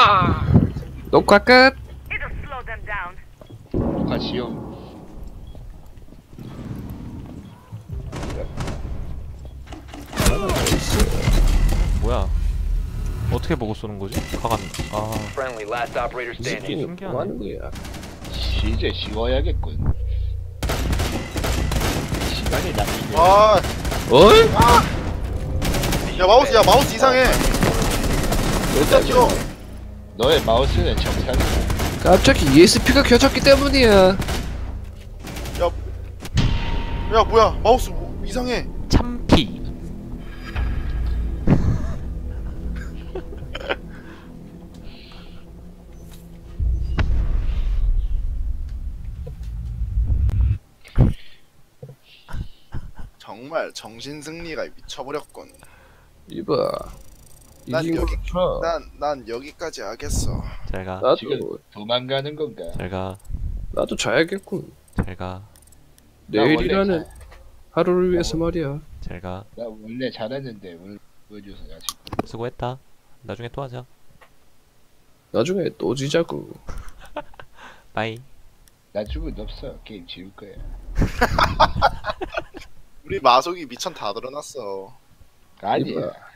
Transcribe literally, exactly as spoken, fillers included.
녹화 끝. 녹화 시험. 뭐야? 어떻게 보고 쏘는 거지? 가간. 아. Friendly, last operator 이 standing. 새끼는 신기하네. 뭐 하는 거야? 이제 쉬워야겠군. 시간이 낭비돼. 아, 어이? 야 마우스, 야 마우스 이상해. 일단 찍어. 너의 마우스는 정상이야. 갑자기 이에스피가 켜졌기 때문이야. 야, 야 뭐야? 마우스 뭐, 이상해. 참피. 정말 정신 승리가 미쳐버렸군. 이봐. 난 이긴 여기, 거 난, 난 여기까지 하겠어. 잘 가. 지금 나도 도망가는 건가? 잘 가. 나도 자야겠군. 잘 가. 내일이라는 원래 하루를 위해서 말이야. 잘 가. 나 원래 잘하는데 오늘 보여줘서 아직. 수고했다. 나중에 또 하자. 나중에 또 지자고. 빠이. 나중은 없어. 게임 지울 거야. 우리 마속이 미천 다 드러났어. 아니야. 이봐.